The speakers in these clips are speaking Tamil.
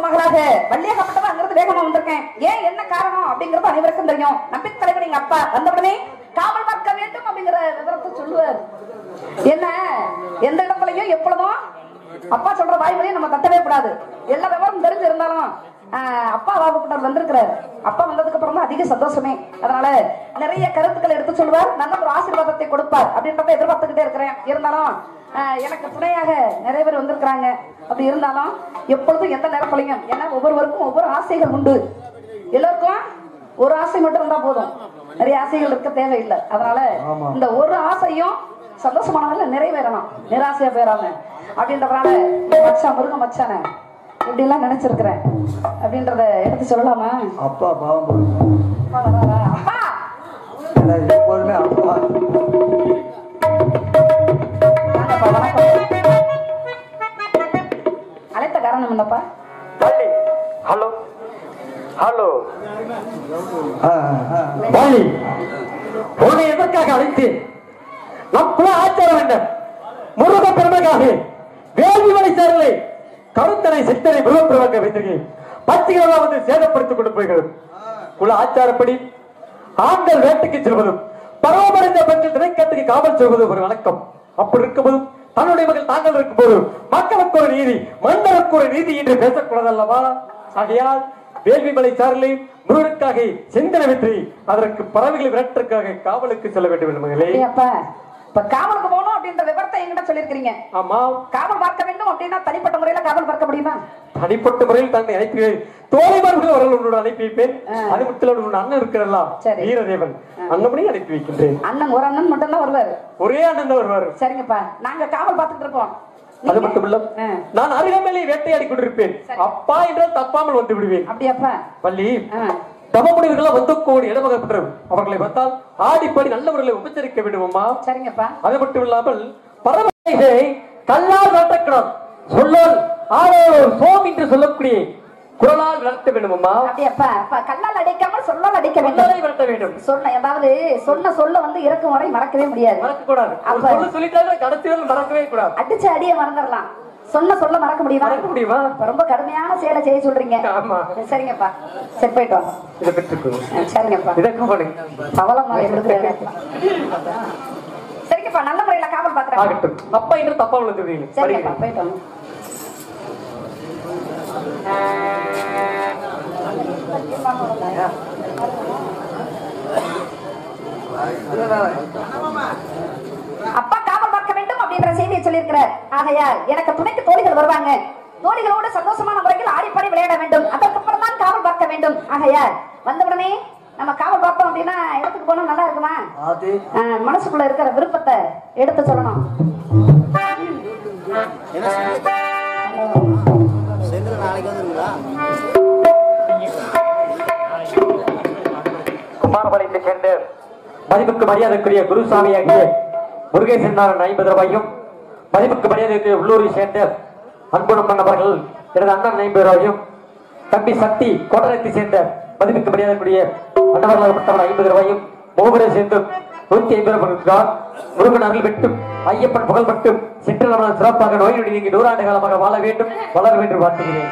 மகளாக வள்ளியாகப்பட்டவ அங்கிருந்து வேகமா வந்திருக்கேன். ஏன் என்ன காரணம் அப்படிங்கறது அனைவருக்கும் தெரியும். நம்பி தலைவர் எங்க அப்பா வந்தவுடனே காவல் பார்க்க வேண்டும் அப்படிங்கிற விவரத்தை சொல்லுவார். என்ன எந்த இடத்துலயும் எப்பொழுதும் அப்பா சொல்ற வாய்மொழியை நம்ம தட்டவே கூடாது. எல்லா விவரம் தெரிஞ்சு இருந்தாலும் அப்பா வாக்கப்பட்டவர் வந்திருக்கிறார். அப்பா வந்ததுக்கு அப்புறம் தான் அதிக சந்தோஷமே. அதனால நிறைய கருத்துக்களை எடுத்து சொல்லுவார். நல்ல ஒரு ஆசீர்வாதத்தை கொடுப்பார் அப்படின்றத எதிர்பார்த்துக்கிட்டே இருக்கிறேன். இருந்தாலும் எனக்கு துணையாக நிறைய பேர் வந்திருக்கிறாங்க. அப்படி இருந்தாலும் எப்பொழுதும் எந்த நேரத்திலையும் ஏன்னா ஒவ்வொருவருக்கும் ஒவ்வொரு ஆசைகள் உண்டு. எல்லாருக்கும் ஒரு ஆசை மட்டும் இருந்தா போதும், நிறைய ஆசைகள் இருக்க தேவையில்லை. அதனால இந்த ஒரு ஆசையும் சந்தோஷமானவங்கள நிறைவேறணும், நிராசையா போயிடாம அப்படின்றதுனால மச்சான் முருக மச்சான இப்படி எல்லாம் நினைச்சிருக்கிறேன் அப்படின்றத எடுத்து சொல்லலாமா? அப்பா பாவம் அப்பா எப்போதுமே அப்பா. அழைத்த காரணம் என்னப்பா? ஹலோ ஹலோ உன்னை எதற்காக அழைத்து நம் குல ஆச்சார வேண்டும் முருக பெருமைக்காக வேள்விமலை சேர்களை கருத்தனை சித்தனை முருகப்பெருமாக்க வைத்திருக்கேன். பச்சைகளெல்லாம் வந்து சேதப்படுத்திக் கொண்டு போகிறது. குல ஆச்சாரப்படி ஆண்கள் வேட்டைக்கு செல்வதும் பருவமடைந்த பெண்கள் திணைக்கட்டுக்கு காவல் செல்வதும் ஒரு வணக்கம். அப்படி இருக்கும்போதும் தன்னுடைய மகள் தாங்கள் இருக்கும் போது மக்களுக்கு ஒரு நீதி மன்னருக்கு ஒரு நீதி என்று பேசக்கூடாது அல்லவா? ஆகையால் வேள்விமலை சாரலை முருகனுக்காக சிந்தனை வெற்றி அதற்கு பறவைகளை விரட்டுக்காக காவலுக்கு செல்ல வேண்டும் மகளே. இப்ப காவலுக்கு போகணும் அப்படின்ற விவரத்தை என்கிட்ட சொல்லிருக்கீங்க. ஆமா, காவல் பார்க்க வேண்டும் அப்படின்னா தனிப்பட்ட முறையில காவல் பார்க்க முடியுமா? தனிப்பட்ட முறையில் தன்னை அழைப்பீர்கள். தோழிமார்கள் அவர்கள் உன்னோட அனுப்பி வைப்பேன். அது மட்டும் உன் அண்ணன் இருக்கிறல்லாம் வீரதேவன் அண்ணன் அனுப்பி வைக்கின்றேன். அண்ணன் ஒரு அண்ணன் மட்டும் தான் வருவாரு. ஒரே அண்ணன் தான் வருவாரு. சரிங்கப்பா, நாங்க காவல் பார்த்துட்டு இருப்போம். அது மட்டும் இல்ல, நான் அருகாமையிலே வேட்டையாடி கொண்டிருப்பேன். அப்பா என்றால் தப்பாமல் வந்து விடுவேன். அப்படியாப்பா? பள்ளி தவமுடிவுகள் வந்து கோடி இடமகப்பட்டது. அவர்களை பார்த்தால் ஆடிப்பாடி நல்ல முறையில் உபச்சரிக்க வேண்டுமா? சரிங்கப்பா. அது மட்டும் இல்லாமல் பரவசை கல்லால் வெட்டக்கூடாது, சொல்லால் ஆளோர் சோம் என்று சொல்லக்கூடிய குரலால் விளக்க வேண்டுமா? அப்படியாப்பா? கல்லால் அடிக்காமல் சொல்லால் அடிக்க வேண்டும், விளக்க வேண்டும். சொன்ன ஏதாவது சொல்ல வந்து இறக்கும் வரை மறக்கவே முடியாது, மறக்க கூடாது. அப்ப சொல்லிட்டாங்க கடைசி வரை மறக்கவே கூடாது. அடிச்ச அடியை மறந்துடலாம், சொல்ல மறக்க முடியுமா? மறக்க முடியுமா? ரொம்ப கடுமையான செயலை செய்ய சொல்றீங்க. ஆமா, சரிங்கப்பா. சரி, போயிட்டு வாங்க. இதை பெற்றுக்கோங்க. சரிங்கப்பா. இதற்கு போடு பவளமா எடுத்து. சரிங்கப்பா, நல்ல முறையில காவல் பாக்குறேன். அப்பா இன்னும் தப்பா விழுந்துருவீங்க. சரிங்கப்பா, போயிட்டு வாங்க. அப்பா காவல் பார்க்க வேண்டும் அப்படின்ற செய்தியை சொல்லியிருக்கிறார். ஆகையால் எனக்கு துணைக்கு தோழிகள் வருவாங்க. தோழிகளோடு சந்தோஷமான முறையில் ஆடிப்பாடி விளையாட வேண்டும். அதற்கப்புறம் தான் காவல் பார்க்க வேண்டும். ஆகையால் வந்தவுடனே நம்ம காவல் பார்த்தோம் அப்படின்னா இடத்துக்கு போனா நல்லா இருக்குமா? மனசுக்குள்ள இருக்கிற விருப்பத்தை எடுத்து சொல்லணும். குமாரபாளையத்தை சேர்ந்த மதிப்புக்கு மரியாதைக்குரிய குருசாமி ஆகிய முருகேசன் 50 ரூபாயும், மதிப்புக்கு மரியாதைக்குரிய உள்ளூரை சேர்ந்த அன்புணம் நபர்கள் எனது அண்ணன் 50 ரூபாயும், தம்பி சக்தி கோட்டரத்தை சேர்ந்த மதிப்புக்கு மரியாதைக்குரிய அண்ணவர்கள் 50 ரூபாயும், மூவரை சேர்ந்து 150 ரூபாய் முருகன் அருள் பெற்றும் ஐயப்பன் புகழ் பட்டும் சிற்றலவனால் சிறப்பாக நோய் நொடி நீங்கி 100 ஆண்டு காலமாக வாழ வேண்டும், வளர வேண்டும் வாழ்த்துகிறேன்.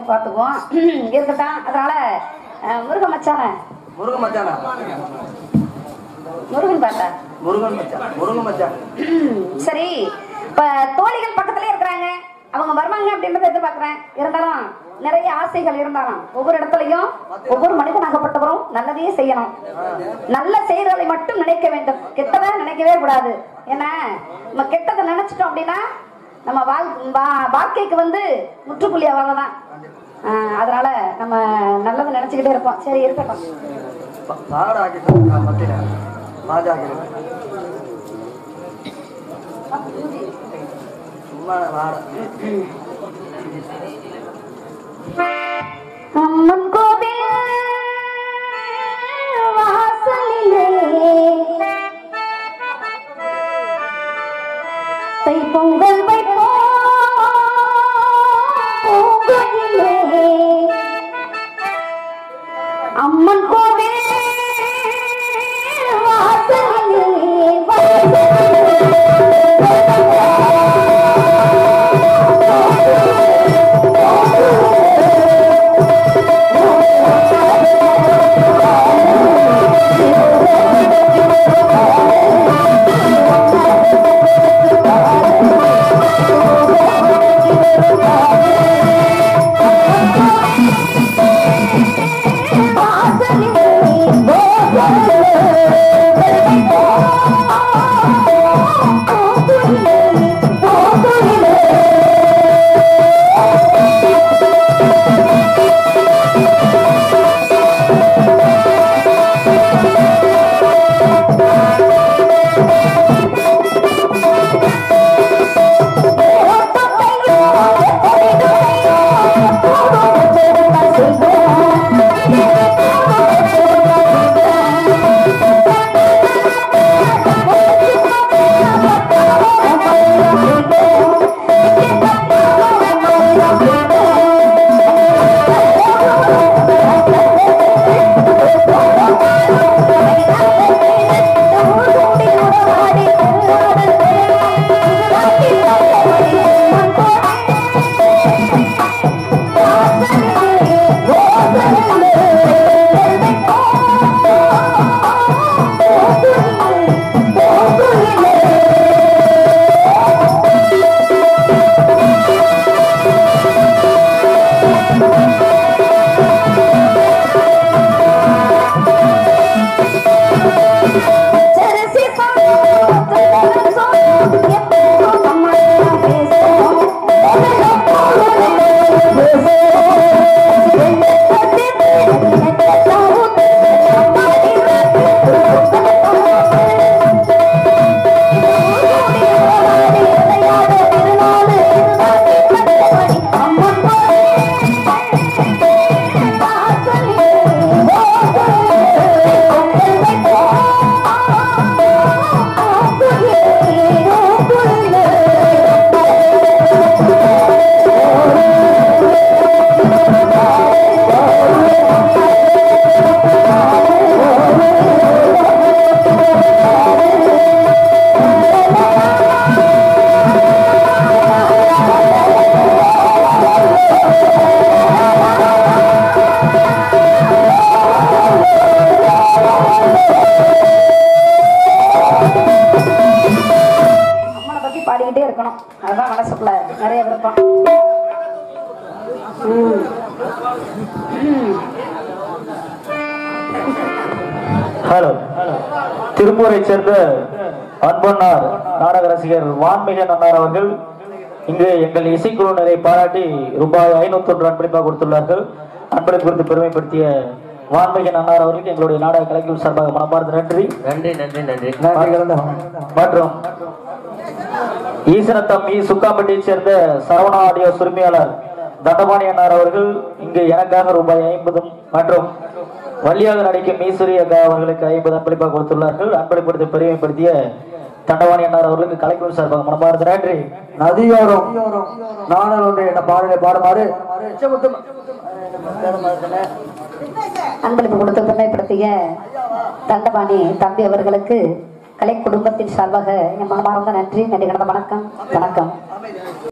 வாங்கி பார்த்துக்குவோம். இருக்கட்டும். அதனால முருகன் மச்சான முருகன் மச்சானா முருகன் பார்த்தா முருகன் மச்சான். சரி, இப்ப தோழிகள் பக்கத்துல இருக்கிறாங்க, அவங்க வருவாங்க அப்படின்றத எதிர்பார்க்கிறேன். இருந்தாலும் நிறைய ஆசைகள் இருந்தாலும் ஒவ்வொரு இடத்துலயும் ஒவ்வொரு மனிதனாகப்பட்டவரும் நல்லதையே செய்யணும். நல்ல செயல்களை மட்டும் நினைக்க வேண்டும், கெட்டதை நினைக்கவே கூடாது. ஏன்னா நம்ம கெட்டதை நினைச்சிட்டோம் அப்படின்னா நம்ம வாழ்க்கைக்கு முற்றுப்புள்ளி அவ்வளவுதான். அதனால நம்ம நல்லதை நினைச்சுக்கிட்டே இருப்போம். சரி, இருக்கட்டும். அம்மன் கோவில் வாசலிலே தை பொங்கல் வைப்போம். அம்மன் கோவில் வாசலிலே ஹலோ, திருப்பூரை சேர்ந்த அன்பன்னார் நாடக ரசிகர் வான்மிக நன்னார் அவர்கள் இங்கு எங்கள் இசைக்குழுவினரை பாராட்டி ரூபாய் 501 அன்பளிப்பாக கொடுத்துள்ளார்கள். அன்பளிப்பு குறித்து பெருமைப்படுத்திய வான்மிக நன்னார் அவர்களுக்கு எங்களுடைய நாடக கலைக்குழு சார்பாக மனமார்ந்த நன்றி. நன்றி நன்றி நன்றி. மற்றும் ஈசனத்தம் சுக்காம்பட்டியை சேர்ந்த சரவணா ஆடியோ உரிமையாளர் தண்டபாணி அண்ணார் அவர்கள் இங்கு எனக்காக ரூபாய் 50 மற்றும் வள்ளியாக நடிக்கும் ஈஸ்வரி அக்கா அவர்களுக்கு 50 அன்பளிப்பாக கொடுத்துள்ளார்கள். அன்பளிப்படுத்தி பெருமைப்படுத்திய தண்டவாணி அண்ணார் அவர்களுக்கு கலைக்குழு சார்பாக மனமார்ந்த நன்றி. நதியோரம் நாணல் ஒன்று என்ன பாடலை பாடுமாறு அன்பளிப்பு கொடுத்து பெருமைப்படுத்திய தண்டபாணி தம்பி அவர்களுக்கு கலை குடும்பத்தின் சார்பாக என் மனமார்ந்த நன்றி. நன்றி. வணக்கம் வணக்கம்.